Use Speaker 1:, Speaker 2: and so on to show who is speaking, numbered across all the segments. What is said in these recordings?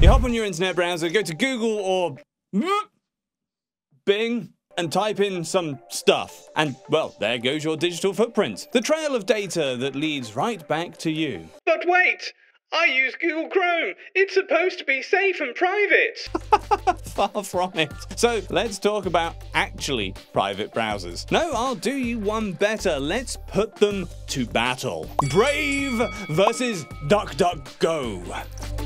Speaker 1: You hop on your internet browser, go to Google or Bing, and type in some stuff. And, well, there goes your digital footprint. The trail of data that leads right back to you.
Speaker 2: But wait! I use Google Chrome. It's supposed to be safe and private.
Speaker 1: Far from it. So let's talk about actually private browsers. No, I'll do you one better. Let's put them to battle. Brave versus DuckDuckGo.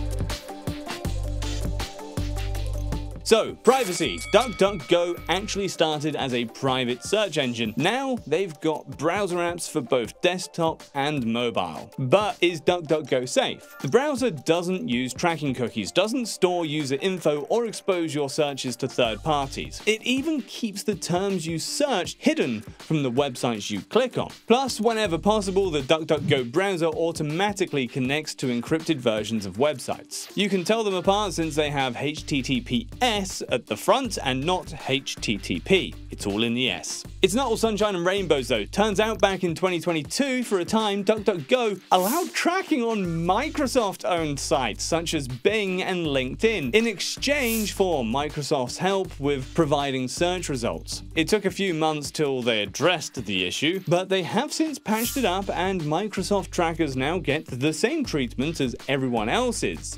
Speaker 1: So, privacy. DuckDuckGo actually started as a private search engine. Now, they've got browser apps for both desktop and mobile. But is DuckDuckGo safe? The browser doesn't use tracking cookies, doesn't store user info, or expose your searches to third parties. It even keeps the terms you search hidden from the websites you click on. Plus, whenever possible, the DuckDuckGo browser automatically connects to encrypted versions of websites. You can tell them apart since they have HTTPS at the front and not HTTP. It's all in the S. It's not all sunshine and rainbows though. Turns out back in 2022, for a time, DuckDuckGo allowed tracking on Microsoft-owned sites such as Bing and LinkedIn in exchange for Microsoft's help with providing search results. It took a few months till they addressed the issue, but they have since patched it up and Microsoft trackers now get the same treatment as everyone else's.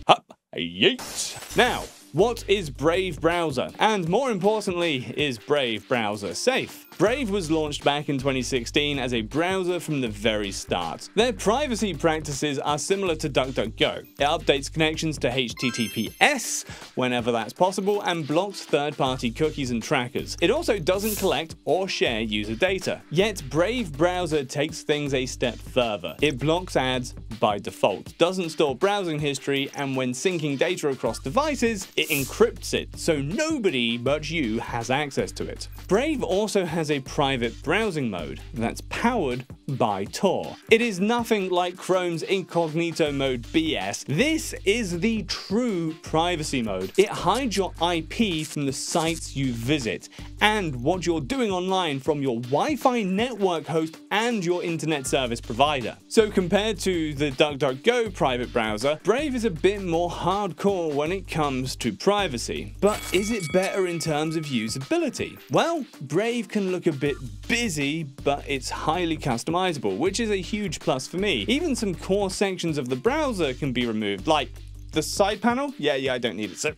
Speaker 1: Yeet! Now, what is Brave Browser? And more importantly, is Brave Browser safe? Brave was launched back in 2016 as a browser from the very start. Their privacy practices are similar to DuckDuckGo. It updates connections to HTTPS whenever that's possible and blocks third-party cookies and trackers. It also doesn't collect or share user data. Yet Brave Browser takes things a step further. It blocks ads by default, doesn't store browsing history, and when syncing data across devices, it encrypts it, so nobody but you has access to it. Brave also has a private browsing mode that's powered by Tor. It is nothing like Chrome's incognito mode BS. This is the true privacy mode. It hides your IP from the sites you visit and what you're doing online from your Wi-Fi network host and your internet service provider. So compared to the DuckDuckGo private browser, Brave is a bit more hardcore when it comes to privacy. But is it better in terms of usability? Well, Brave can look a bit busy, but it's highly customizable, which is a huge plus for me. Even some core sections of the browser can be removed, like the side panel. Yeah, I don't need it, so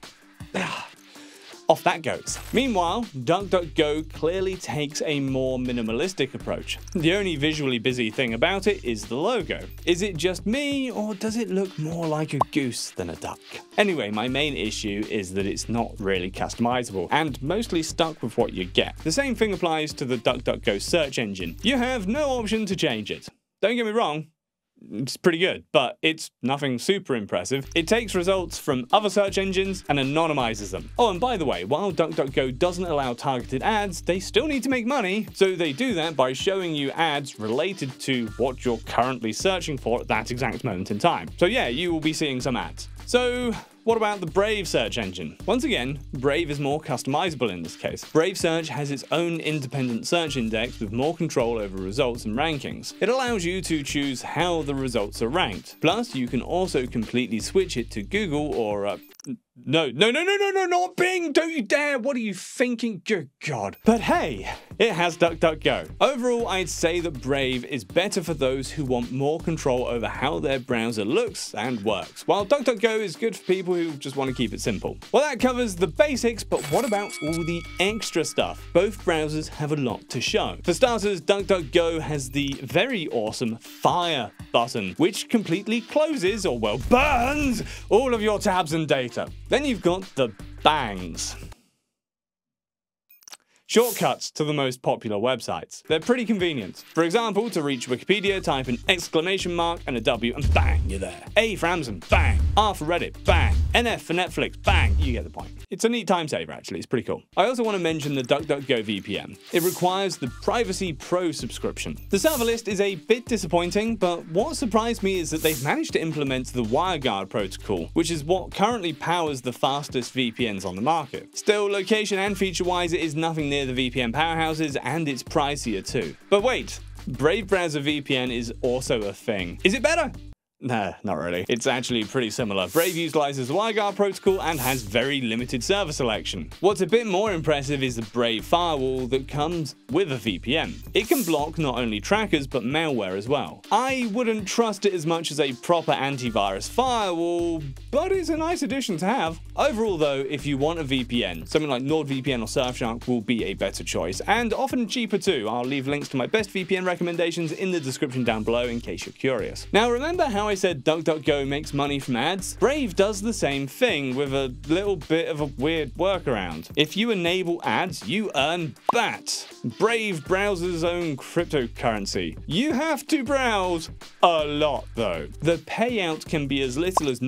Speaker 1: off that goes. Meanwhile, DuckDuckGo clearly takes a more minimalistic approach. The only visually busy thing about it is the logo. Is it just me, or does it look more like a goose than a duck? Anyway, my main issue is that it's not really customizable, and mostly stuck with what you get. The same thing applies to the DuckDuckGo search engine. You have no option to change it. Don't get me wrong, it's pretty good, but it's nothing super impressive. It takes results from other search engines and anonymizes them. Oh, and by the way, while DuckDuckGo doesn't allow targeted ads, they still need to make money, so they do that by showing you ads related to what you're currently searching for at that exact moment in time. So yeah, you will be seeing some ads. So what about the Brave search engine? Once again, Brave is more customizable in this case. Brave Search has its own independent search index with more control over results and rankings. It allows you to choose how the results are ranked. Plus, you can also completely switch it to Google or No, not Bing! Don't you dare! What are you thinking? Good God. But hey, it has DuckDuckGo. Overall, I'd say that Brave is better for those who want more control over how their browser looks and works, while DuckDuckGo is good for people who just want to keep it simple. Well, that covers the basics, but what about all the extra stuff? Both browsers have a lot to show. For starters, DuckDuckGo has the very awesome Fire button, which completely closes, or well, burns, all of your tabs and data. Then you've got the bangs. Shortcuts to the most popular websites. They're pretty convenient. For example, to reach Wikipedia, type an exclamation mark and a W and bang, you're there. A for Amazon, bang. R for Reddit, bang. NF for Netflix, bang. You get the point. It's a neat time saver, actually. It's pretty cool. I also want to mention the DuckDuckGo VPN. It requires the Privacy Pro subscription. The server list is a bit disappointing, but what surprised me is that they've managed to implement the WireGuard protocol, which is what currently powers the fastest VPNs on the market. Still, location and feature-wise, it is nothing near the VPN powerhouses, and it's pricier too. But wait, Brave Browser VPN is also a thing. Is it better? Nah, not really. It's actually pretty similar. Brave utilizes the WireGuard protocol and has very limited server selection. What's a bit more impressive is the Brave firewall that comes with a VPN. It can block not only trackers but malware as well. I wouldn't trust it as much as a proper antivirus firewall, but it's a nice addition to have. Overall though, if you want a VPN, something like NordVPN or Surfshark will be a better choice, and often cheaper too. I'll leave links to my best VPN recommendations in the description down below in case you're curious. Now remember how I said DuckDuckGo makes money from ads? Brave does the same thing with a little bit of a weird workaround. If you enable ads, you earn BAT, Brave browser's own cryptocurrency. You have to browse a lot though. The payout can be as little as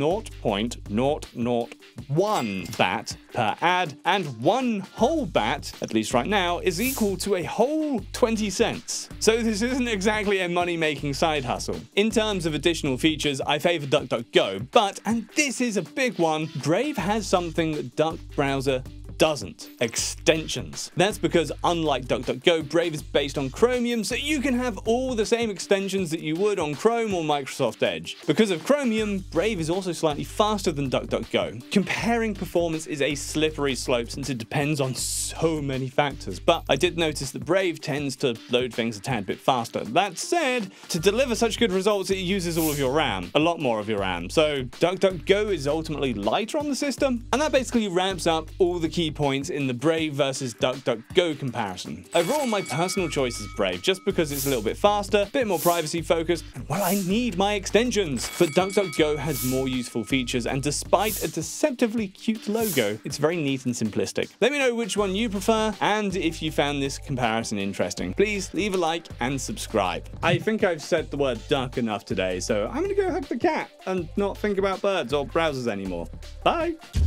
Speaker 1: 0.001 BAT per ad, and one whole BAT, at least right now, is equal to a whole 20 cents. So this isn't exactly a money-making side hustle. In terms of additional features, I favor DuckDuckGo, but, and this is a big one, Brave has something that Duck Browser doesn't. Extensions. That's because unlike DuckDuckGo, Brave is based on Chromium, so you can have all the same extensions that you would on Chrome or Microsoft Edge. Because of Chromium, Brave is also slightly faster than DuckDuckGo. Comparing performance is a slippery slope since it depends on so many factors, but I did notice that Brave tends to load things a tad bit faster. That said, to deliver such good results, it uses all of your RAM, a lot more of your RAM, so DuckDuckGo is ultimately lighter on the system, and that basically wraps up all the key points in the Brave versus DuckDuckGo comparison. Overall, my personal choice is Brave, just because it's a little bit faster, a bit more privacy focused, and well, I need my extensions. But DuckDuckGo has more useful features, and despite a deceptively cute logo, it's very neat and simplistic. Let me know which one you prefer, and if you found this comparison interesting. Please leave a like and subscribe. I think I've said the word duck enough today, so I'm gonna go hug the cat and not think about birds or browsers anymore. Bye!